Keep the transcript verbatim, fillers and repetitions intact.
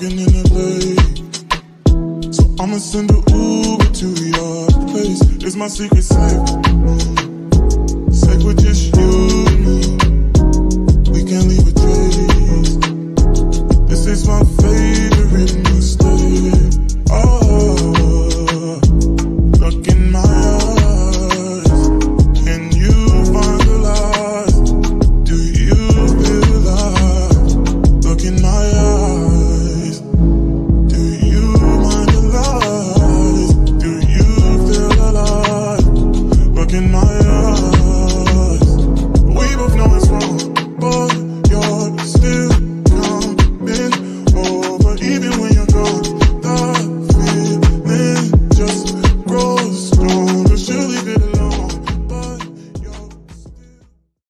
working in L A, so I'ma send an Uber to your place. It's my secret safe, safe with just you and me. We can't leave a trace. This is my favorite mistake. Oh, look in my eyes. Can you find the light? Do you feel alive? Look in my eyes. Do you mind the lies? Do you feel alive? Look in my